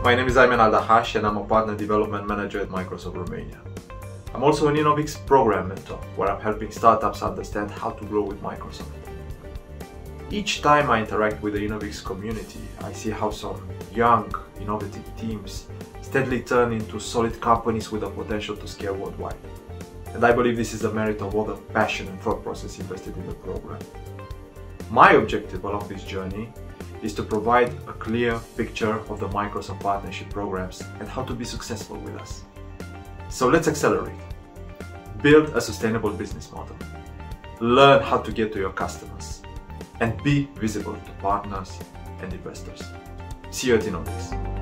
My name is Ayman Aldahash and I'm a Partner Development Manager at Microsoft Romania. I'm also an Innovix Program Mentor, where I'm helping startups understand how to grow with Microsoft. Each time I interact with the Innovix community, I see how some young, innovative teams steadily turn into solid companies with the potential to scale worldwide. And I believe this is a merit of all the passion and thought process invested in the program. My objective along this journey is to provide a clear picture of the Microsoft partnership programs and how to be successful with us. So let's accelerate. Build a sustainable business model. Learn how to get to your customers. And be visible to partners and investors. See you at Innovix.